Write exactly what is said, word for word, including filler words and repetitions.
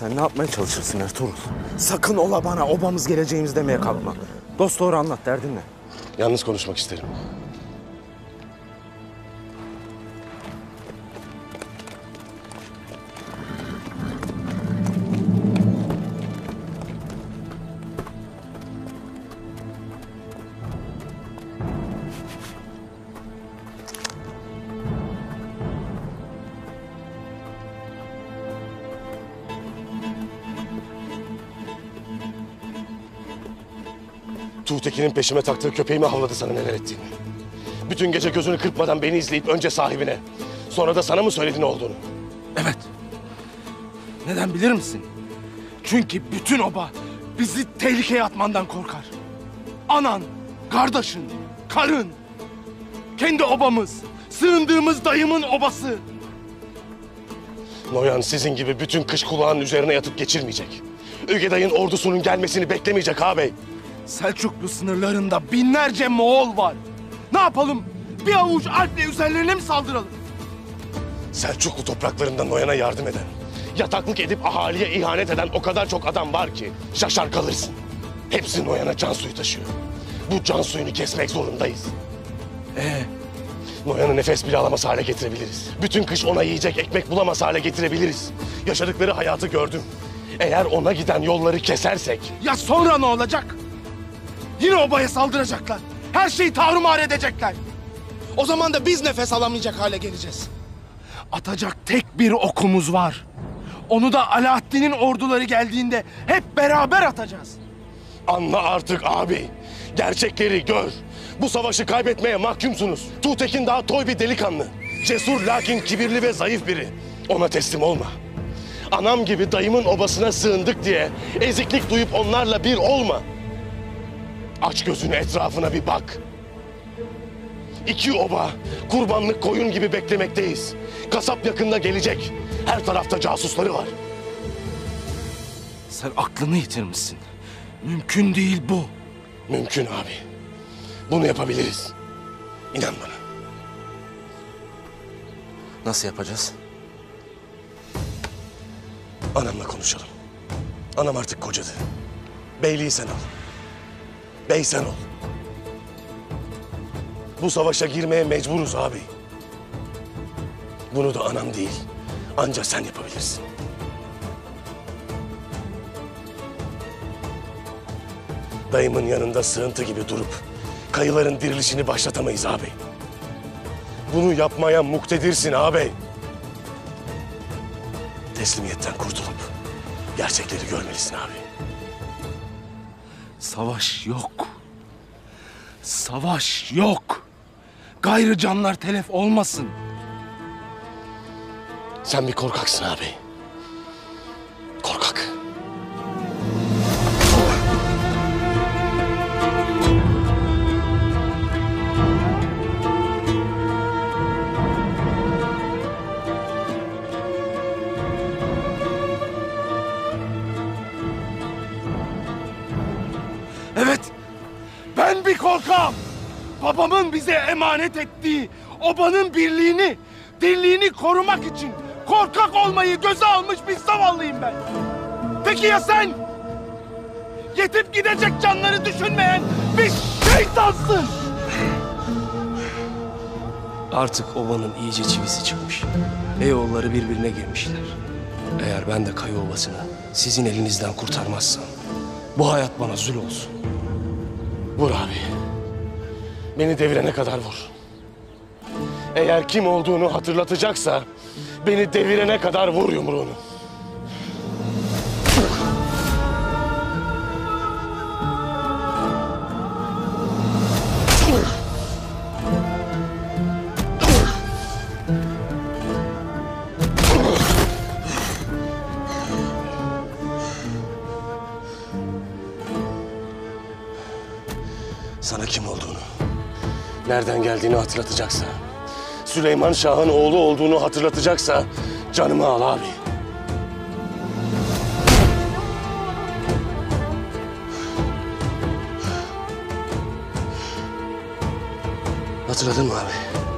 Sen ne yapmaya çalışırsın Ertuğrul? Sakın ola bana obamız geleceğimiz demeye kalkma. Dost doğru anlat, derdin ne? Yalnız konuşmak isterim. Tuğtekin'in peşime taktığı köpeğimi havladı sana neler ettiğini. Bütün gece gözünü kırpmadan beni izleyip önce sahibine, sonra da sana mı söyledi ne olduğunu? Evet. Neden bilir misin? Çünkü bütün oba bizi tehlikeye atmandan korkar. Anan, kardeşin, karın, kendi obamız, sığındığımız dayımın obası. Noyan sizin gibi bütün kış kulağının üzerine yatıp geçirmeyecek. Ügeday'ın ordusunun gelmesini beklemeyecek ağabey. Selçuklu sınırlarında binlerce Moğol var. Ne yapalım? Bir avuç Alp'le üzerlerine mi saldıralım? Selçuklu topraklarında Noyan'a yardım eden, yataklık edip ahaliye ihanet eden o kadar çok adam var ki şaşar kalırsın. Hepsi Noyan'a can suyu taşıyor. Bu can suyunu kesmek zorundayız. Ee? Noyan'ı nefes bile alamaz hale getirebiliriz. Bütün kış ona yiyecek ekmek bulamaz hale getirebiliriz. Yaşadıkları hayatı gördüm. Eğer ona giden yolları kesersek... Ya sonra ne olacak? Yine obaya saldıracaklar. Her şeyi tarumar edecekler. O zaman da biz nefes alamayacak hale geleceğiz. Atacak tek bir okumuz var. Onu da Alaaddin'in orduları geldiğinde hep beraber atacağız. Anla artık abi. Gerçekleri gör. Bu savaşı kaybetmeye mahkumsunuz. Tuğtekin daha toy bir delikanlı. Cesur lakin kibirli ve zayıf biri. Ona teslim olma. Anam gibi dayımın obasına sığındık diye eziklik duyup onlarla bir olma. Aç gözünü etrafına bir bak. İki oba, kurbanlık koyun gibi beklemekteyiz. Kasap yakında gelecek. Her tarafta casusları var. Sen aklını yitirmişsin. Mümkün değil bu. Mümkün abi. Bunu yapabiliriz. İnan bana. Nasıl yapacağız? Anamla konuşalım. Anam artık kocadı. Beyliği sen al. Bey sen ol. Bu savaşa girmeye mecburuz abi. Bunu da anam değil, ancak sen yapabilirsin. Dayımın yanında sığıntı gibi durup kayıların dirilişini başlatamayız abi. Bunu yapmaya muktedirsin ağabey. Teslimiyetten kurtulup gerçekleri görmelisin abi. Savaş yok. Savaş yok. Gayrı canlar telef olmasın. Sen bir korkaksın abi. Korkak. Evet, ben bir korkağım. Babamın bize emanet ettiği obanın birliğini, dirliğini korumak için korkak olmayı göze almış bir zavallıyım ben. Peki ya sen? Yetip gidecek canları düşünmeyen bir şeytansın. Artık ovanın iyice çivisi çıkmış. Beyoğulları birbirine girmişler. Eğer ben de Kayı Ovası'nı sizin elinizden kurtarmazsam bu hayat bana zul olsun. Vur abi. Beni devirene kadar vur. Eğer kim olduğunu hatırlatacaksa beni devirene kadar vur yumruğunu. Sana kim olduğunu, nereden geldiğini hatırlatacaksa, Süleyman Şah'ın oğlu olduğunu hatırlatacaksa canımı al abi. Hatırladın mı abi?